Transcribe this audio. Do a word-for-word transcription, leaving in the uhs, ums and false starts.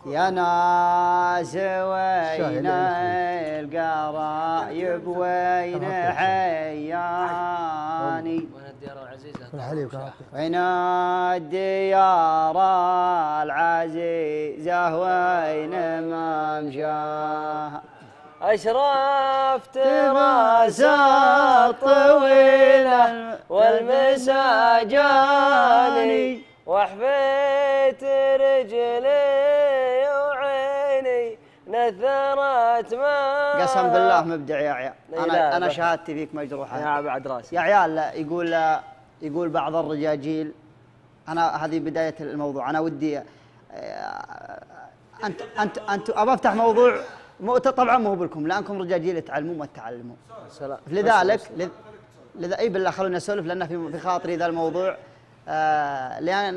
يا ناس وين القرايب وين حياني وين الديار العزيزة وين الديار العزيزة وين ممشاها أشرفت راس الطويلة والمساجاني وحفيت رجلي وعيني نثرت ما قسم بالله مبدع يا عيال. لا انا انا شهادتي فيك مجروحه يا بعد راسي يا عيال. لا يقول يقول بعض الرجاجيل، انا هذه بدايه الموضوع. انا ودي انت انت انت ابى افتح موضوع مو طبعا مو بلكم لانكم رجاجيل تعلموا ما تعلموا. لذلك لذا اي بالله خلوني اسولف لان في في خاطري ذا الموضوع. آه لان